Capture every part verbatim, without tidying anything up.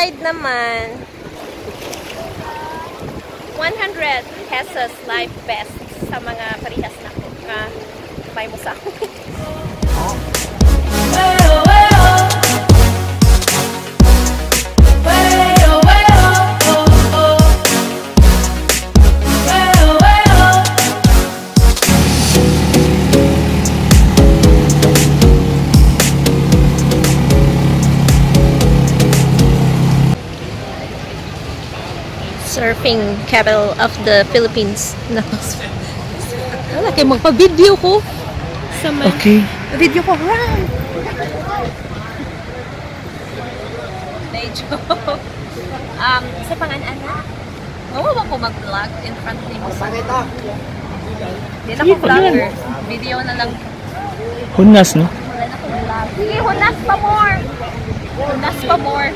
side naman, one hundred pesos life vest sa mga parihas na ko. Uh, may musa. Surfing capital of the Philippines. Wala kayo magpa-video ko. Sama. Okay. Video ko. Run! Medyo. um, sa pangan-anak. Mawawa ko mag-vlog in front ni mo. Hindi na ko vlogger. Video na lang. Hunas, no? Wala na ko vlog. Sige, hunas pa more. Hunas pa more.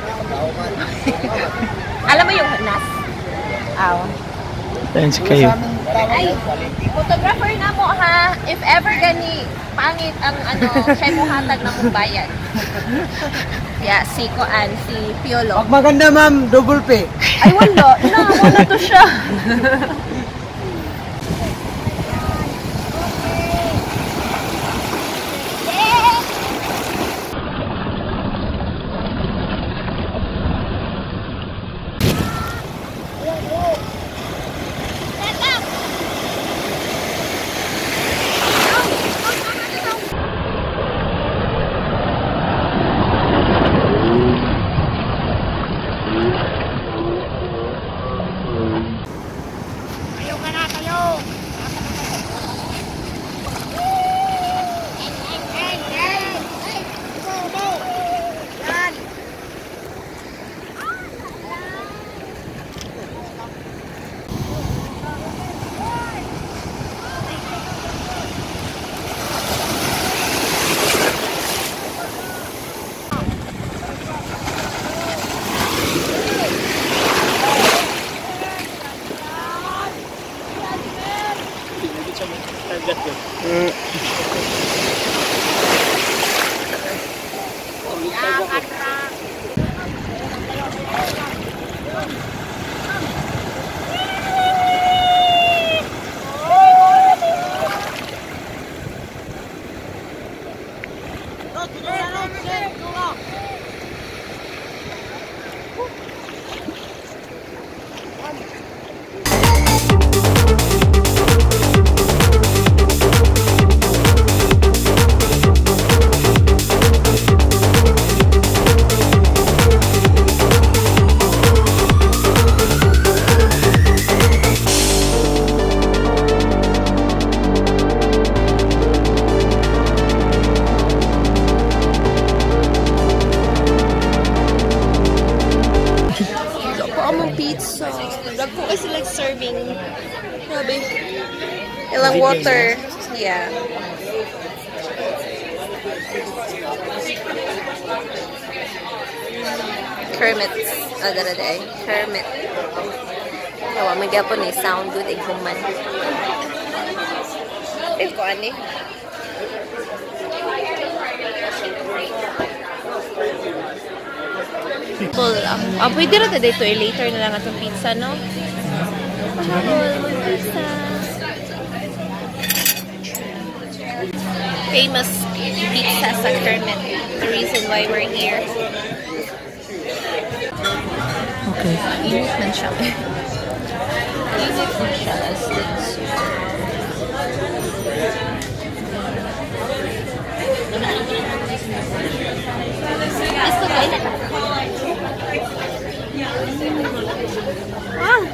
Alam mo yung hunas? Aw. Ayan si kayo. Ay, photographer na mo ha. If ever gani pangit ang ano, siya mo hatag na mong bayan. Yeah, si Koan, si Piolo. Pag maganda ma'am, double pay. Ay, wala. Na, wala to siya. Pizza. Dagko kasi like serving. Grabe. Ilang water. Yeah. Kermit. Agad day. Kermit. Tawa may gapon ni sound good iguman. Ito ani. Full. Ah, pwede rin dito eh. Later na lang itong pizza, no? Pahabol, may pizza. Famous pizza sa Kermit. The reason why we're here. Okay. Init man siya. Init man siya. As Gusto ko init. Ah!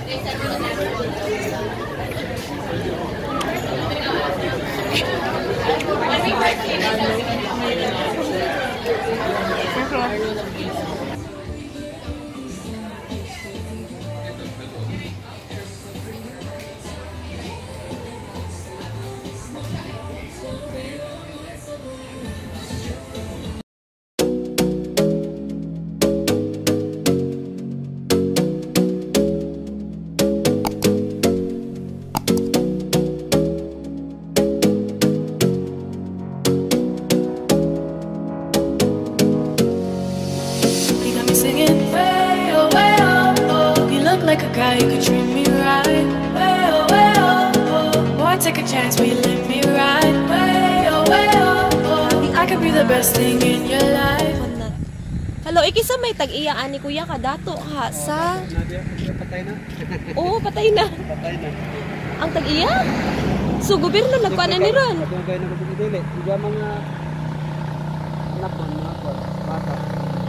guy who could treat me right. Way oh, way oh, oh. Boy, take a chance, will you let me ride? Way oh, way oh, oh. I could be the best thing in your life. Hello, ikisa may tag-iyaan ni Kuya Kadato ha sa... Patay na. Oo, patay na. Patay na. Ang tag-iya? So, gobyerno nagpana ni Ron. Yung gaya na magpapidili. Yung mga anak mo, mga bata.